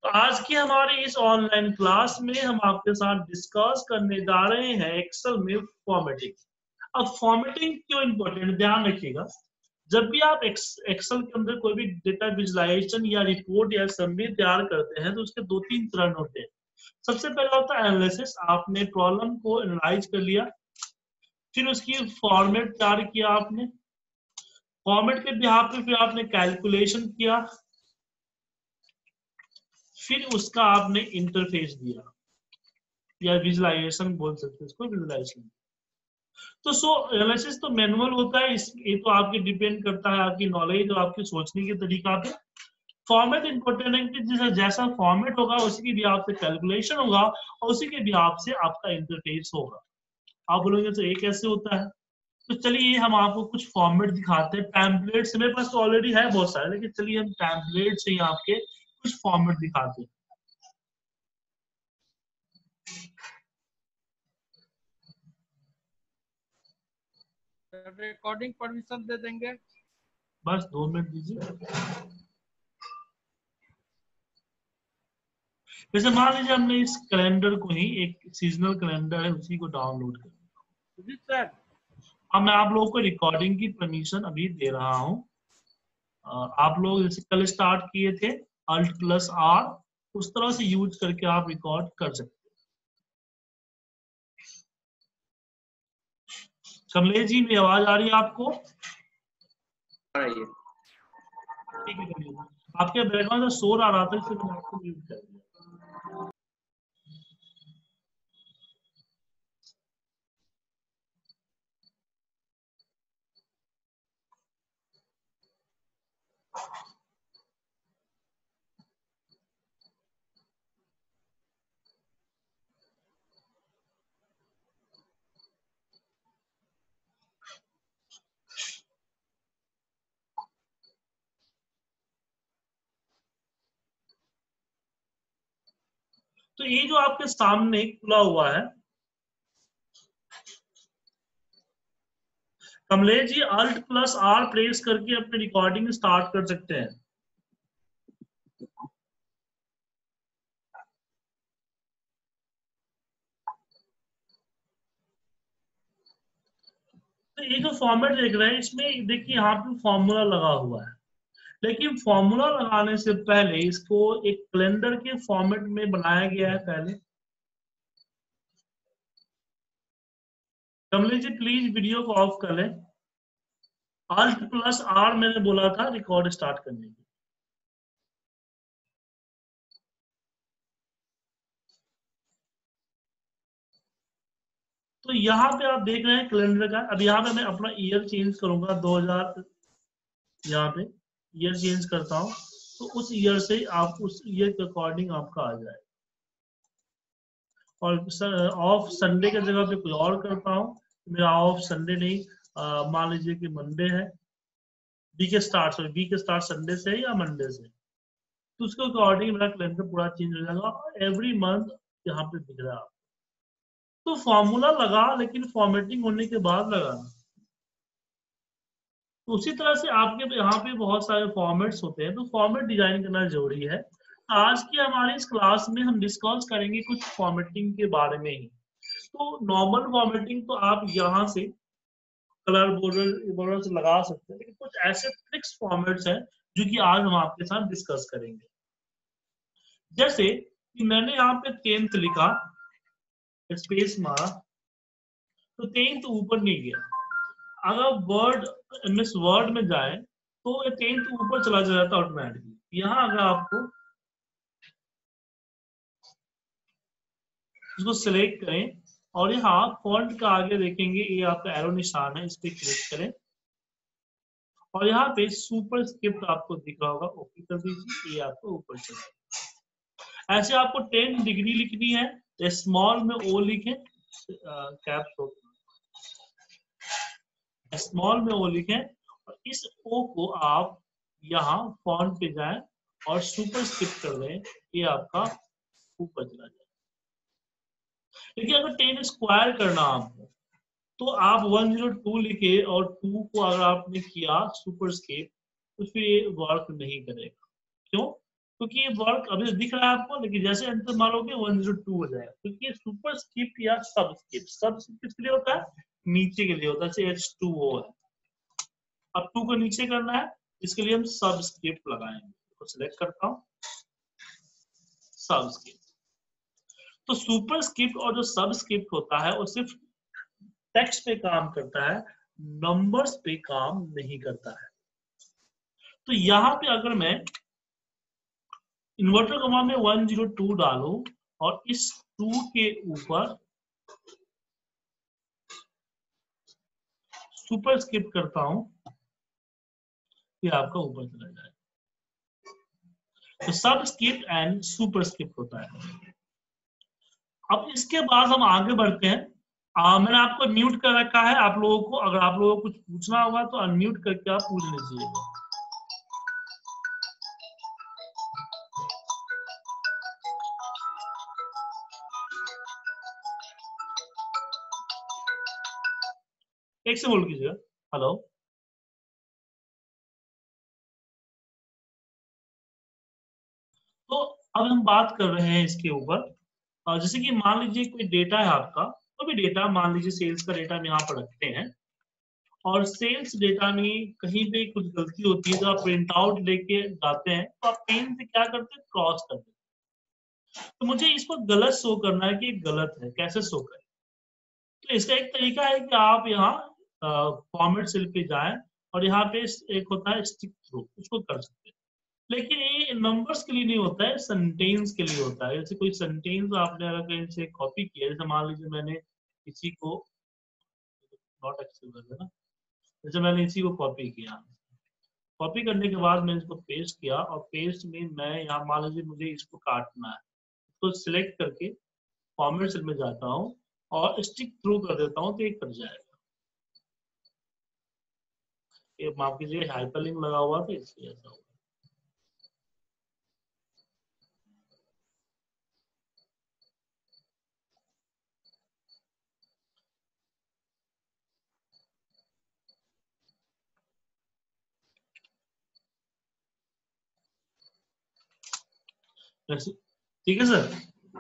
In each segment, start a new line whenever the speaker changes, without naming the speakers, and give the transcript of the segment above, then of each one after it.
तो आज की हमारी इस ऑनलाइन क्लास में हम आपके साथ डिस्कस करने जा रहे हैं एक्सेल में फॉर्मेटिंग। अब फॉर्मेटिंग क्यों इंपॉर्टेंट, ध्यान रखिएगा। जब भी आप एक्सेल के अंदर कोई भी डेटा विजुलाइजेशन या रिपोर्ट या समरी तैयार करते हैं तो उसके दो तीन चरण होते हैं। सबसे पहला होता है एनालिसिस। आपने प्रॉब्लम को एनालाइज कर लिया, फिर उसकी फॉर्मेट तैयार किया आपने, फॉर्मेट के बिहाफ पे फिर आपने कैलकुलेशन किया, फिर उसका आपने इंटरफेस दिया या विजुलाइजेशन बोल सकते हैं इसको, विजुलाइजेशन। तो एनालिसिस तो मैनुअल होता है, ये तो आपके डिपेंड करता है आपकी नॉलेज और आपके सोचने के तरीका पे। फॉर्मेट इंपॉर्टेंट है कि जैसा फॉर्मेट होगा उसी के बिहाफ से कैलकुलेशन होगा और उसी के बिहाफ से आपका इंटरफेस होगा। आप बोलोगे तो ये कैसे होता है, तो चलिए हम आपको कुछ फॉर्मेट दिखाते हैं। टेम्पलेट्स मेरे पास तो ऑलरेडी है बहुत सारे, लेकिन चलिए हम टेम्पलेट से ही आपके कुछ फॉर्मेट दिखाते हैं।
रिकॉर्डिंग परमिशन दे देंगे,
बस 2 मिनट दीजिए। वैसे मान लीजिए हमने इस कैलेंडर को ही, एक सीजनल कैलेंडर है उसी को डाउनलोड कर।
जी सर।
अब मैं आप लोगों को रिकॉर्डिंग की परमिशन अभी दे रहा हूँ। आप लोग जैसे कल स्टार्ट किए थे Alt+R, उस तरह से यूज करके आप रिकॉर्ड कर सकते हैं। कमलेश जी मेरी आवाज आ रही है आपको? ठीक है कमलेश, आपके बैकग्राउंड से शोर आ रहा था इसलिए मैंने आपको म्यूट कर दिया। तो ये जो आपके सामने खुला हुआ है, कमलेश जी Alt+R प्रेस करके अपनी रिकॉर्डिंग स्टार्ट कर सकते हैं। तो ये जो फॉर्मेट देख रहे हैं इसमें देखिए यहाँ पे फॉर्मूला लगा हुआ है, लेकिन फॉर्मूला लगाने से पहले इसको एक कैलेंडर के फॉर्मेट में बनाया गया है पहले। कमलेश जी प्लीज वीडियो को ऑफ कर लें। Alt+R मैंने बोला था रिकॉर्ड स्टार्ट करने के। तो यहाँ पे आप देख रहे हैं कैलेंडर का। अब यहाँ पे मैं अपना ईयर चेंज करूंगा 2000, यहाँ पे ईयर चेंज करता हूँ तो उस ईयर से आप उस ईयर के अकॉर्डिंग आपका आ जाए। और ऑफ संडे की जगह पे कोई और करता हूँ, मेरा ऑफ संडे नहीं, मान लीजिए कि मंडे है, वीक स्टार्ट संडे से या मंडे से, तो उसके अकॉर्डिंग मेरा कैलेंडर पूरा चेंज हो जाएगा। एवरी मंथ यहाँ पे दिख रहा है। तो फॉर्मूला लगा, लेकिन फॉर्मेटिंग होने के बाद लगाना। तो उसी तरह से आपके यहाँ पे बहुत सारे फॉर्मेट्स होते हैं, तो फॉर्मेट डिजाइन करना जरूरी है। आज की हमारी इस क्लास में हम डिस्कस करेंगे कुछ फॉर्मेटिंग के बारे में ही। तो नॉर्मल फॉर्मेटिंग तो आप यहाँ से कलर बॉर्डर से लगा सकते हैं, लेकिन कुछ ऐसे फिक्स फॉर्मेट्स हैं जो कि आज हम आपके साथ डिस्कस करेंगे। जैसे कि मैंने यहाँ पे 10th लिखा, स्पेस मारा, तो 10th ऊपर नहीं गया। अगर वर्ड MS वर्ड में जाए तो ये 10th ऊपर चला जाता ऑटोमेटिकली। यहाँ अगर आपको इसको सिलेक्ट करें और यहाँ फॉन्ट का आगे देखेंगे, ये आपका एरो निशान है, इस पे क्लिक करें और यहाँ पे सुपर स्क्रिप्ट आपको दिख रहा होगा, ओके कर दीजिए, ये आपको ऊपर चले। ऐसे आपको 10 डिग्री लिखनी है तो स्मॉल में ओ लिखें, कैप्स हो, स्मॉल में ओ लिखें और इस ओ को आप यहाँ फॉन्ट पे जाएं और सुपर स्क्रिप्ट कर दें, ये आपका ऊपर चला जाए। लेकिन अगर 10 स्क्वायर करना आपको तो आप 102 लिखे और 2 को अगर आपने किया सुपर स्क्रिप्ट तो फिर ये वर्क नहीं करेगा। क्यों? क्योंकि ये वर्क अभी दिख रहा है आपको, लेकिन जैसे एंटर मारोगे 102 हो जाएगा, क्योंकि ये सुपर स्क्रिप्ट या सब स्क्रिप्ट किसके लिए होता है, नीचे के लिए होता है, जैसे H2O है, अब 2 को नीचे करना है, इसके लिए हम सब स्क्रिप्ट लगाएंगे, तो सिलेक्ट करता हूँ सब स्क्रिप्ट। तो सुपर स्क्रिप्ट और जो सब स्क्रिप्ट होता है वो सिर्फ टेक्स्ट पे काम करता है, नंबर्स पे काम नहीं करता है। तो यहाँ पे अगर मैं इन्वर्टर कॉमा में 102 डालूं और इस 2 के ऊपर सुपर स्क्रिप्ट करता हूं, ये आपका ऊपर चला जाए। तो सब स्क्रिप्ट एंड सुपर स्क्रिप्ट होता है। अब इसके बाद हम आगे बढ़ते हैं। मैंने आपको म्यूट कर रखा है, आप लोगों को अगर आप लोगों को कुछ पूछना होगा तो अनम्यूट करके आप पूछ लीजिएगा। एक से बोल कीजिएगा, हेलो। तो अब हम बात कर रहे हैं इसके ऊपर, जैसे कि मान लीजिए कोई डेटा है आपका, तो भी डेटा मान लीजिए सेल्स का डेटा हम यहाँ पर रखते हैं, और सेल्स डेटा में कहीं पे कुछ गलती होती है, तो आप प्रिंट आउट लेके जाते हैं, तो आप पेन से क्या करते हैं, क्रॉस करते हैं। तो मुझे इसको गलत शो करना है कि गलत है, कैसे शो करें। तो इसका एक तरीका है कि आप यहाँ फॉर्मेट सेल पे जाएं, और यहाँ पे एक होता है स्टिक थ्रू, उसको कर सकते हैं। लेकिन ये नंबर्स के लिए नहीं होता है, सेंटेंस के लिए होता है। जैसे कोई सेंटेंस आपने अगर कहीं से कॉपी किया, जैसे मान लीजिए मैंने किसी को नॉट एक्सेप्टेबल है ना, जैसे मैंने इसी को कॉपी किया, कॉपी करने के बाद मैंने इसको पेस्ट किया, और पेस्ट में मैं यहाँ मान लीजिए मुझे इसको काटना है, तो सिलेक्ट करके फॉर्मेट सेल में जाता हूँ और स्टिक थ्रू कर देता हूँ, तो ये कट जाएगा। ये माफ कीजिए, हाइपरलिंक लगा हुआ था इसलिए ऐसा हुआ। ठीक है सर,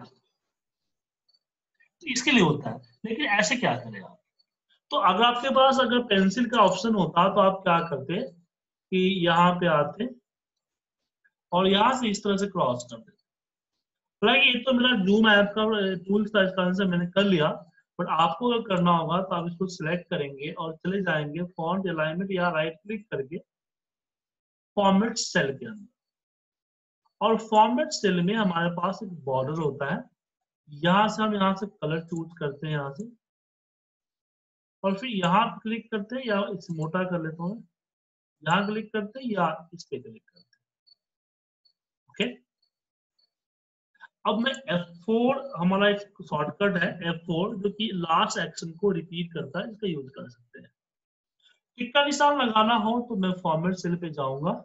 तो इसके लिए होता है। लेकिन ऐसे क्या करें आप, तो अगर आपके पास अगर पेंसिल का ऑप्शन होता तो आप क्या करते कि यहाँ पे आते और यहाँ से इस तरह से क्रॉस कर देते। हालांकि ये तो मेरा जूम ऐप का टूल्स का इस्तेमाल से मैंने कर लिया, बट आपको अगर करना होगा तो आप इसको सिलेक्ट करेंगे और चले जाएंगे फॉन्ट अलाइनमेंट, या राइट क्लिक करके फॉर्मेट सेल के अंदर, और फॉर्मेट सेल में हमारे पास एक बॉर्डर होता है, यहाँ से हम यहाँ से कलर चूज करते हैं यहाँ से, और फिर यहाँ क्लिक करते हैं, या इसे मोटा कर लेता हूँ, यहाँ क्लिक करते हैं या इस पे क्लिक करते हैं। ओके, अब मैं F4, हमारा एक शॉर्टकट है F4, जो कि लास्ट एक्शन को रिपीट करता है, इसका यूज कर सकते हैं। टिक का निशान लगाना हो तो मैं फॉर्मेट सेल पे जाऊंगा,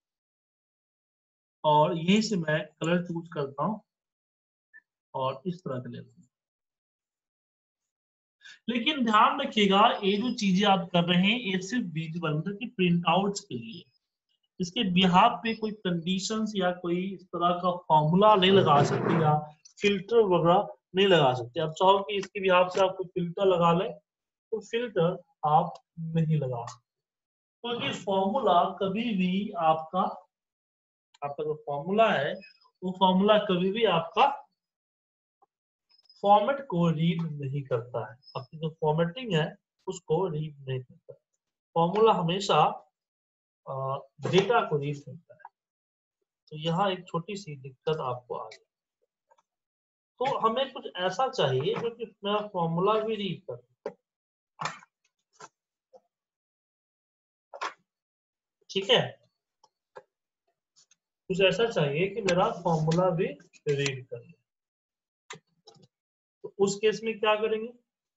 और यहीं से मैं कलर चूज करता हूँ और इस तरह का लेता हूँ। लेकिन ध्यान रखिएगा, ये जो चीजें आप कर रहे हैं ये सिर्फ विजुअल, मतलब कि प्रिंट आउट के लिए। इसके बिहाफ पे कोई कंडीशंस या कोई इस तरह का फॉर्मूला नहीं लगा सकते, या फिल्टर वगैरह नहीं लगा सकते। आप चाहो कि इसके बिहाफ से आप कोई फिल्टर लगा लें, तो फिल्टर आप नहीं लगा सकते, क्योंकि फॉर्मूला कभी भी आपका आपका जो फॉर्मूला है, वो फॉर्मूला कभी भी आपका फॉर्मेट को रीड नहीं करता है। आपकी जो फॉर्मेटिंग है उसको रीड नहीं करता। फॉर्मूला हमेशा डेटा को रीड करता है। तो यहाँ एक छोटी सी दिक्कत आपको आ गई। तो हमें कुछ ऐसा चाहिए जो कि मेरा फॉर्मूला भी रीड करे। ठीक है, कुछ ऐसा चाहिए कि मेरा फॉर्मूला भी रीड करे। तो उस केस में क्या करेंगे,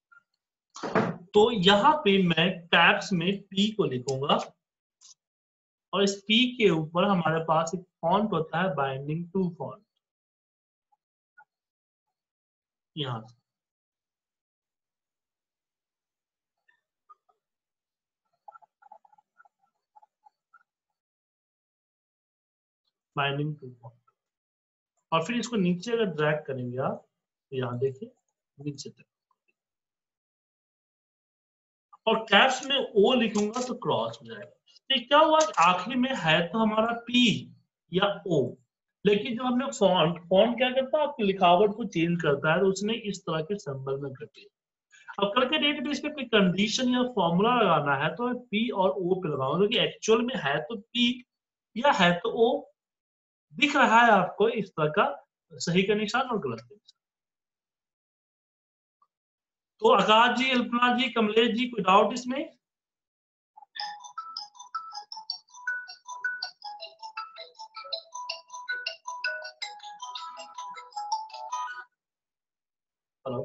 तो यहाँ पे मैं टैब्स में P को लिखूंगा, और इस P के ऊपर हमारे पास एक फॉन्ट होता है, बाइंडिंग टू फॉन्ट, यहाँ से बाइंडिंग टू फॉन्ट। और फिर इसको नीचे अगर ड्रैग करेंगे आप, यहाँ देखिए नीचे तक, और कैप्स में ओ लिखूंगा तो क्रॉस हो जाएगा। तो क्या हुआ, आखिरी में है तो हमारा पी या ओ, लेकिन जब हमने फॉन्ट, फॉन्ट क्या करता है आपकी लिखावट को चेंज करता है, तो उसने इस तरह के सिंबल में कर दिया। अब कल के डेट में इस पे कोई कंडीशन या फॉर्मूला लगाना है तो मैं पी और ओ पे लगाऊंगा, क्योंकि एक्चुअल में है तो पी या है तो ओ, दिख रहा है आपको इस तरह का सही का निशान और गलत का निशान। तो आकाश जी, अल्पना जी, कमलेश जी, कोई डाउट इसमें? हेलो,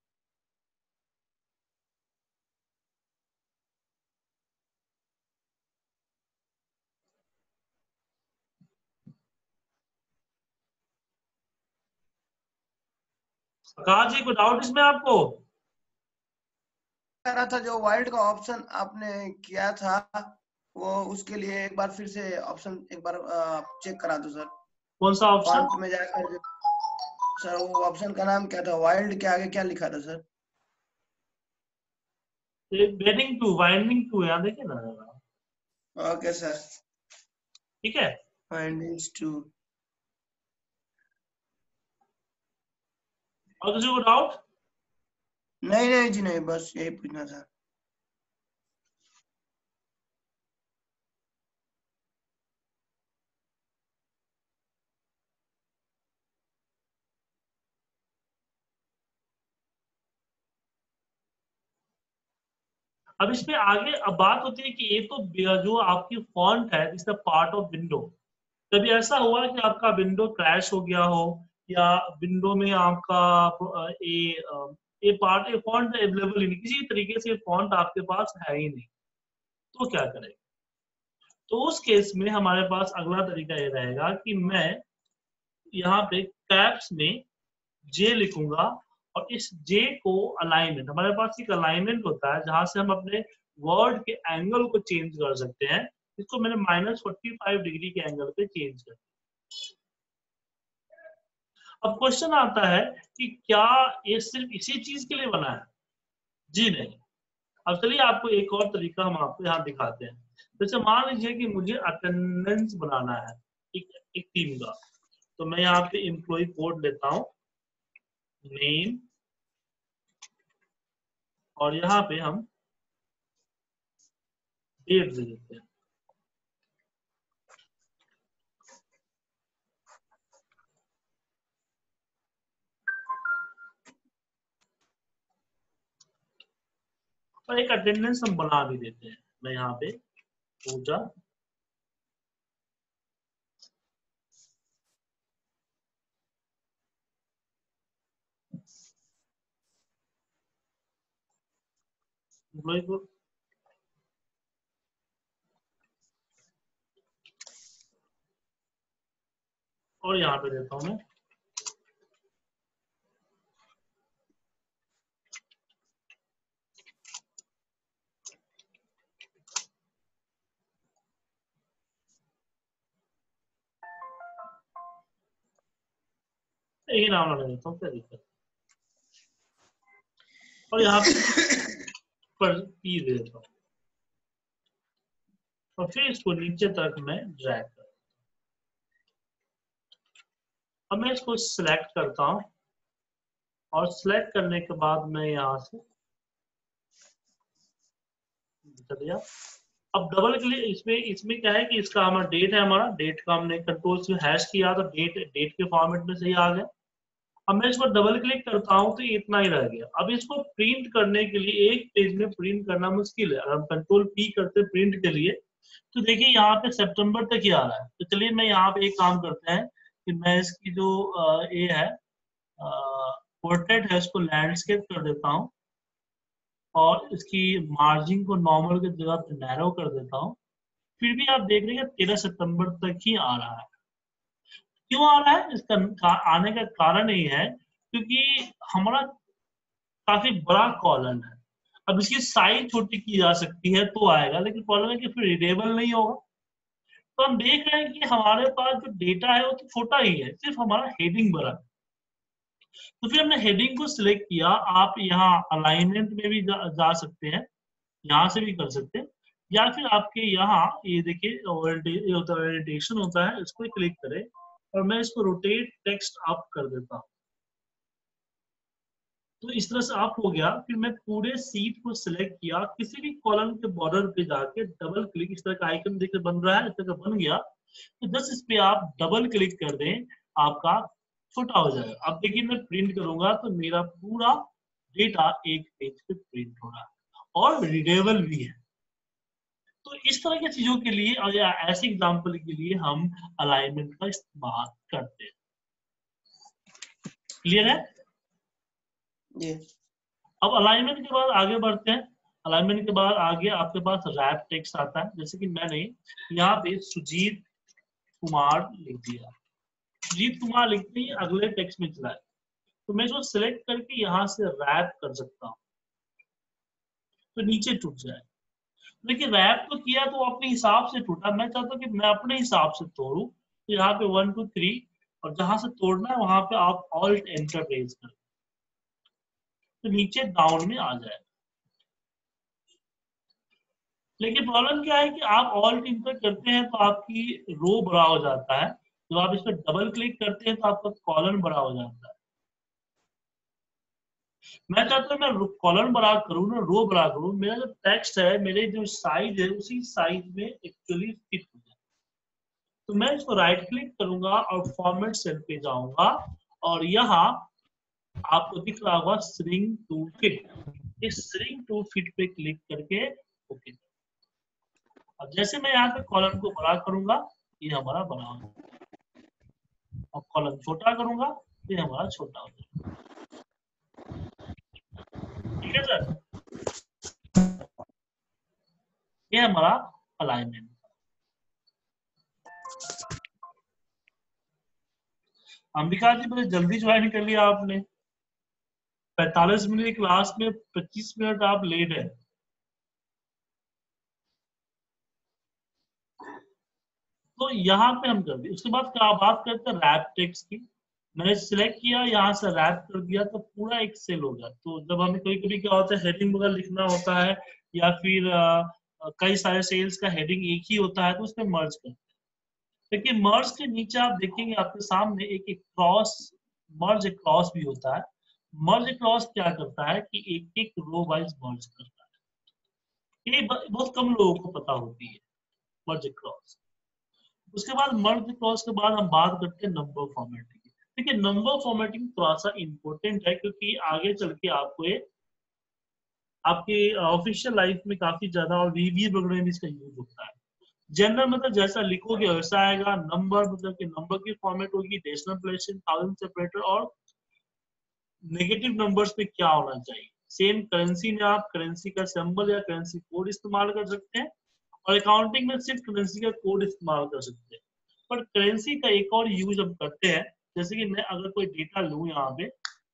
आकाश जी, कोई डाउट इसमें आपको?
कह रहा था जो वाइल्ड का ऑप्शन आपने किया था, वो उसके लिए एक बार फिर से ऑप्शन एक बार चेक करा दो सर।
कौन सा ऑप्शन?
फॉन्ट में जाकर सर, वो ऑप्शन का नाम क्या था? वाइल्ड के आगे क्या लिखा था sir?
Webdings two, Wingdings two, यहाँ देखिए ना।
ओके सर,
ठीक है,
फाइंडिंग्स टू।
और किसी को डाउट?
नहीं नहीं जी नहीं, बस यही पूछना था।
अब इसमें आगे अब बात होती है कि ये तो जो आपकी फॉन्ट है इस पार्ट ऑफ विंडो, कभी ऐसा हुआ कि आपका विंडो क्रैश हो गया हो, या विंडो में आपका ये पार्ट, ये फॉन्ट अवेलेबल ही नहीं, किसी तरीके से फॉन्ट आपके पास है ही नहीं, तो क्या करें? तो उस केस में हमारे पास अगला तरीका ये रहेगा कि मैं यहाँ पे कैप्स में जे लिखूंगा, और इस जे को अलाइनमेंट, हमारे पास एक अलाइनमेंट होता है जहां से हम अपने वर्ड के एंगल को चेंज कर सकते हैं, इसको मैंने -45 डिग्री के एंगल पे चेंज कर। अब क्वेश्चन आता है कि क्या ये सिर्फ इसी चीज के लिए बना है? जी नहीं। अब चलिए आपको एक और तरीका हम आपको यहाँ दिखाते हैं। जैसे मान लीजिए कि मुझे अटेंडेंस बनाना है एक टीम का, तो मैं यहाँ पे एम्प्लॉय कोड लेता हूँ, नेम, और यहाँ पे हम डेट दे देते हैं। और एक अटेंडेंस हम बना भी देते हैं। मैं यहाँ पे पूजा एम्प्लॉय को, और यहाँ पे देता हूँ मैं यही नाम लगा देता हूँ, क्या दिक्कत? और यहाँ पर पी दे देता हूँ, और फिर इसको नीचे तक मैं ड्रैग कर, अब मैं इसको सिलेक्ट करता हूँ, और सिलेक्ट करने के बाद मैं यहाँ से चलिए, अब डबल क्लिक, इसमें इसमें क्या है कि इसका हमारा डेट है, हमारा डेट का हमने कंट्रोल से हैश किया तो डेट डेट के फॉर्मेट में सही आ गया। अब मैं इसको डबल क्लिक करता हूँ तो ये इतना ही रह गया। अब इसको प्रिंट करने के लिए एक पेज में प्रिंट करना मुश्किल है, अगर हम कंट्रोल पी करते हैं प्रिंट के लिए, तो देखिए यहाँ पे सितंबर तक ही आ रहा है। तो चलिए मैं यहाँ पे एक काम करते हैं कि मैं इसकी जो ये है पोर्ट्रेट है उसको लैंडस्केप कर देता हूँ, और इसकी मार्जिन को नॉर्मल की जगह पे नैरो कर देता हूँ। फिर भी आप देख रहे हैं 13 सितंबर तक ही आ रहा है। क्यों आ रहा है? इसका आने का कारण ये है क्योंकि हमारा काफी बड़ा कॉलम है। अब इसकी साइज छोटी की जा सकती है तो आएगा, लेकिन प्रॉब्लम है कि फिर रीडेबल नहीं होगा। तो हम देख रहे हैं कि हमारे पास जो डेटा है वो तो छोटा ही है, सिर्फ हमारा हेडिंग बड़ा है। तो फिर हमने हेडिंग को सिलेक्ट किया। आप यहाँ अलाइनमेंट में भी जा सकते हैं, यहाँ से भी कर सकते हैं, या फिर आपके यहाँ ये देखिए ओरिएंटेशन होता है, इसको क्लिक करें और मैं इसको रोटेट टेक्स्ट अप कर देता हूँ। तो इस तरह से अप हो गया। फिर मैं पूरे सीट को सिलेक्ट किया, किसी भी कॉलम के बॉर्डर पे जाके डबल क्लिक, इस तरह का आइकन देखकर बन रहा है, इस तरह का बन गया। तो बस इस पे आप डबल क्लिक कर दें, आपका छोटा हो जाएगा। अब देखिए मैं प्रिंट करूंगा तो मेरा पूरा डेटा एक पेज पे प्रिंट हो रहा है और रीडेबल भी है। तो इस तरह की चीजों के लिए और या ऐसे एग्जाम्पल के लिए हम अलाइनमेंट का इस्तेमाल करते हैं। क्लियर है?
जी।
अब अलाइनमेंट के बाद आगे बढ़ते हैं। अलाइनमेंट के बाद आगे आपके पास रैप टेक्स्ट आता है। जैसे कि मैंने यहाँ पे सुजीत कुमार लिख दिया। सुजीत कुमार लिखते ही अगले टेक्स्ट में चला है, तो मैं इसको सिलेक्ट करके यहाँ से रैप कर सकता हूँ, तो नीचे टूट जाए। देखिए रैप तो किया तो अपने हिसाब से टूटा, मैं चाहता हूँ कि मैं अपने हिसाब से तोड़ू। तो यहाँ पे 1 2 3 और जहां से तोड़ना है वहां पे आप ऑल्ट एंटर प्रेस करें तो नीचे डाउन में आ जाए। लेकिन प्रॉब्लम क्या है कि आप ऑल्ट इंटर करते हैं तो आपकी रो बड़ा हो जाता है, जब आप इस पर डबल क्लिक करते हैं तो आपका कॉलम बड़ा हो जाता है। मैं चाहता हूँ मैं कॉलम बड़ा करूँ ना रो बड़ा करूँ, मेरा जो टेक्स्ट है, मेरे जो साइज है उसी साइज में एक्चुअली फिट हो जाए। तो मैं इसको राइट क्लिक करूंगा और फॉर्मेट सेल पे जाऊंगा और यहाँ आपको दिख रहा होगा श्रिंक टू फिट। इस श्रिंक टू फिट पे क्लिक करके ओके। अब जैसे मैं यहाँ पे कॉलम को बड़ा करूंगा ये हमारा बड़ा हो जाएगा, और कॉलम छोटा करूंगा ये हमारा छोटा हो जाएगा। ठीक है सर, ये हमारा अलाइनमेंट। अंबिका जी बड़े जल्दी ज्वाइन कर लिया आपने, 45 मिनट की क्लास में 25 मिनट आप लेट है। तो यहाँ पे हम कर दिए। उसके बाद क्या बात करते हैं रैप टेक्स्ट की। मैंने सिलेक्ट किया, यहाँ से रैप कर दिया तो पूरा एक सेल हो गया। तो जब हमें कभी कभी क्या होता है हेडिंग वगैरह लिखना होता है या फिर कई सारे सेल्स का हेडिंग एक ही होता है तो उसमें मर्ज करते हैं। देखिए मर्ज के नीचे आप देखेंगे आपके सामने एक एक क्रॉस, मर्ज क्रॉस भी होता है। मर्ज क्रॉस क्या करता है कि एक एक रो वाइज मर्ज करता है। ये बहुत कम लोगों को पता होती है मर्ज क्रॉस। उसके बाद मर्ज क्रॉस के बाद हम बात करते हैं नंबर फॉर्मेटिंग की। देखिए नंबर फॉर्मेटिंग थोड़ा सा इंपॉर्टेंट है क्योंकि आगे चल के आपको ये आपके ऑफिशियल लाइफ में काफी ज्यादा और वीवी वगैरह में इसका यूज होता है। जनरल मतलब जैसा लिखोगे वैसा आएगा। नंबर मतलब कि नंबर की फॉर्मेट होगी डेसिमल प्लेस, थाउजेंड सेपरेटर, और नेगेटिव नंबर्स में क्या होना चाहिए। सेम करेंसी में आप करेंसी का सिंबल या करेंसी कोड इस्तेमाल कर सकते हैं, और अकाउंटिंग में सिर्फ करेंसी का कोड इस्तेमाल कर सकते हैं। पर करेंसी का एक और यूज हम करते हैं, जैसे कि मैं अगर कोई डेटा लूं यहाँ पे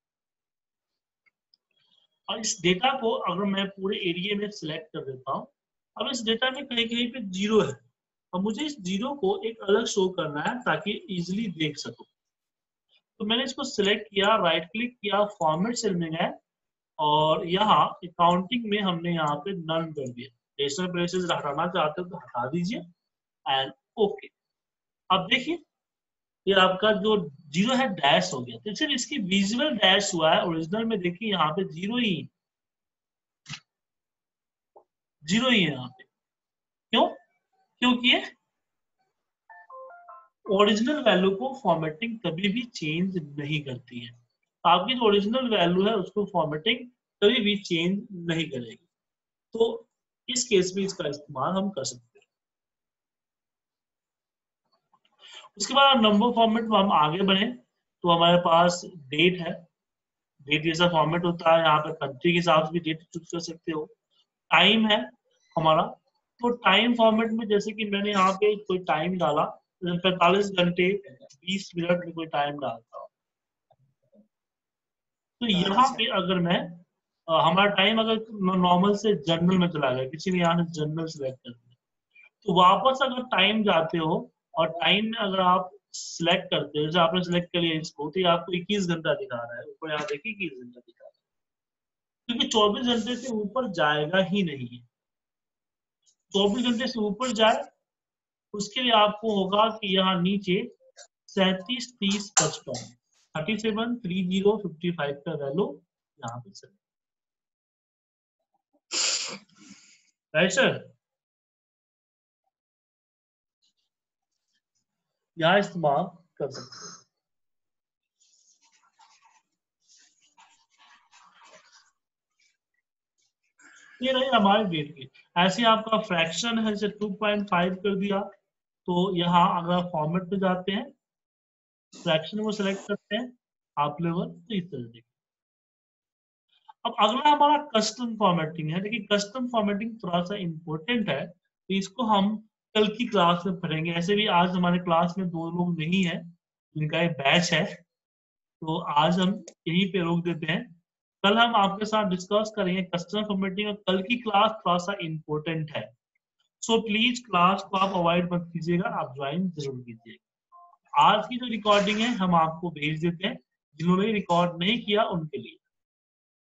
और इस डेटा को अगर मैं पूरे एरिया में सिलेक्ट कर देता हूँ। अब इस डेटा में कहीं कहीं पे जीरो है और मुझे इस जीरो को एक अलग शो करना है ताकि इजिली देख सकूं। तो मैंने इसको सिलेक्ट किया, राइट क्लिक किया, फॉर्मेट सेल में गए और यहाँ अकाउंटिंग में हमने यहाँ पे नन कर दिया। डेसिमल प्लेसेस हटाना चाहते हो तो हटा दीजिए एंड ओके। अब देखिए ये आपका जो जीरो है डैश हो गया। तो सिर्फ इसकी विजुअल डैश हुआ है, ओरिजिनल में देखिए यहाँ पे जीरो ही है यहाँ पे। क्यों? क्योंकि ओरिजिनल वैल्यू को फॉर्मेटिंग कभी भी चेंज नहीं करती है। आपकी जो ओरिजिनल वैल्यू है उसको फॉर्मेटिंग कभी भी चेंज नहीं करेगी। तो इस केस में इसका इस्तेमाल हम कर सकते हैं। उसके बाद नंबर फॉर्मेट में हम आगे बढ़े तो हमारे पास डेट है। डेट जैसा फॉर्मेट होता है, यहाँ पे कंट्री के हिसाब से भी डेट चूज कर सकते हो। टाइम है हमारा, तो टाइम फॉर्मेट में जैसे कि मैंने यहाँ पे कोई टाइम डाला 45 घंटे 20 मिनट में कोई टाइम डालता हूँ। तो यहाँ पे अगर मैं हमारा टाइम अगर नॉर्मल से जनरल में चला गया, किसी ने यहाँ से जनरल सिलेक्ट कर दिया, तो वापस अगर टाइम जाते हो और टाइम में अगर आप सिलेक्ट करते हो, जैसे आपने सिलेक्ट कर लिया इसको, तो ये आपको 21 घंटा दिखा रहा है, ऊपर यहाँ देखिए 21 घंटा दिखा रहा है, क्योंकि 24 घंटे से ऊपर जाएगा ही नहीं है। 24 घंटे से ऊपर जाए उसके लिए आपको होगा कि यहाँ नीचे 37 30 55 37 30 55 का वैल्यू यहाँ पे सेलेक्ट, राइट सर, यहाँ इस्तेमाल कर सकते हैं। ये रही हमारे डेट की। ऐसे आपका फ्रैक्शन है, जैसे 2.5 कर दिया, तो यहाँ अगर फॉर्मेट पे जाते हैं, फ्रैक्शन को सिलेक्ट करते हैं, आप लेवल, तो इस तरह से। अब अगला हमारा कस्टम फॉर्मेटिंग है। देखिए कस्टम फॉर्मेटिंग थोड़ा सा इंपॉर्टेंट है, तो इसको हम कल की क्लास में पढ़ेंगे। ऐसे भी आज हमारे क्लास में 2 लोग नहीं है, जिनका एक बैच है, तो आज हम यहीं पे रोक देते हैं। कल हम आपके साथ डिस्कस करेंगे कस्टम फॉर्मेटिंग, और कल की क्लास थोड़ा सा इंपॉर्टेंट है, सो प्लीज क्लास को आप अवॉइड मत कीजिएगा, आप ज्वाइन जरूर कीजिएगा। आज की जो रिकॉर्डिंग है हम आपको भेज देते हैं, जिन्होंने रिकॉर्ड नहीं किया उनके लिए।